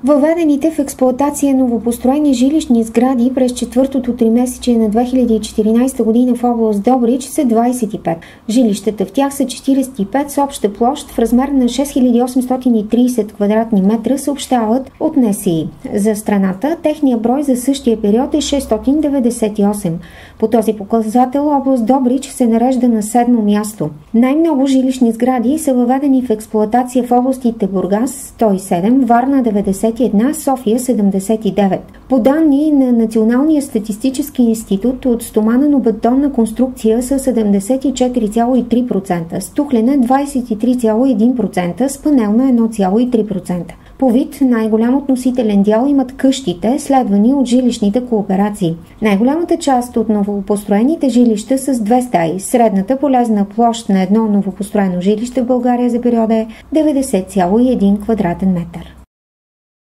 Въведените в експлоатация новопостроени жилищни сгради през четвъртото тримесечие на 2014 година в област Добрич са 25. Жилищата в тях са 45 с обща площ в размер на 6830 квадратни метра, съобщават от НСИ. За страната техният брой за същия период е 698. По този показател област Добрич се нарежда на 7-мо място. Най-много жилищни сгради са въведени в експлоатация в областите Бургас 107, Варна 91, София 79. По данни на Националния статистически институт, от стоманено-бетонна конструкция са 74,3%, стуклена 23,1%, с панелна 1,3%. По вид най-голям относителен дял имат къщите, следвани от жилищните кооперации. Най-голямата част от новопостроените жилища са с 2 стаи. Средната полезна площ на едно новопостроено жилище в България за периода е 90,1 квадратен метър.